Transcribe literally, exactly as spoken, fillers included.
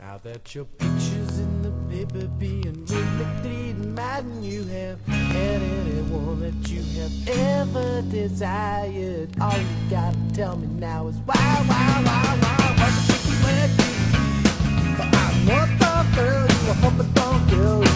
Now that your picture's in the paper being really bleeding mad, and you have had anyone that you have ever desired. All you gotta tell me now is why, why, why, why, why the picky where you? But I'm not the girl you were hoping for, girl.